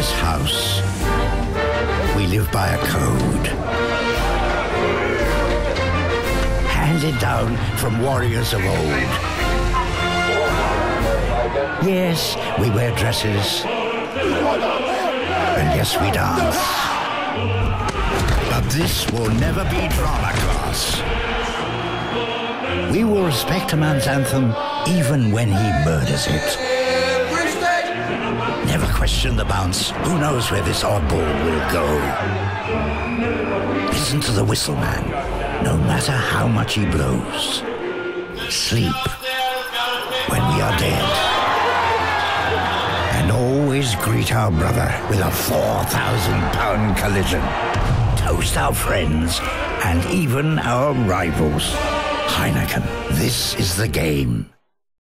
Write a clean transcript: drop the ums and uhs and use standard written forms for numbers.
this house, we live by a code. Handed down from warriors of old. Yes, we wear dresses. And yes, we dance. But this will never be drama class. We will respect a man's anthem even when he murders it. Never question the bounce. Who knows where this oddball will go? Listen to the whistle man, no matter how much he blows. Sleep when we are dead. And always greet our brother with a 4,000-pound collision. Toast our friends and even our rivals. Heineken, this is the game.